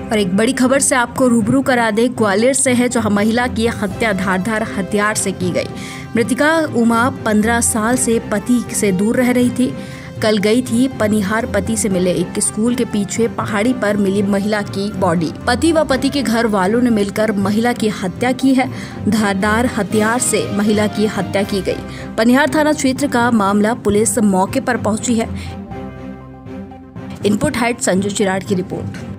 और एक बड़ी खबर से आपको रूबरू करा दे, ग्वालियर से है, जहां महिला की हत्या धारदार हथियार से की गई। मृतका उमा 15 साल से पति से दूर रह रही थी। कल गई थी पनिहार पति से मिले। एक स्कूल के पीछे पहाड़ी पर मिली महिला की बॉडी। पति व पति के घर वालों ने मिलकर महिला की हत्या की है। धारदार हथियार से महिला की हत्या की गई। पनिहार थाना क्षेत्र का मामला, पुलिस मौके पर पहुंची है। इनपुट हेड संजू चिराड़ की रिपोर्ट।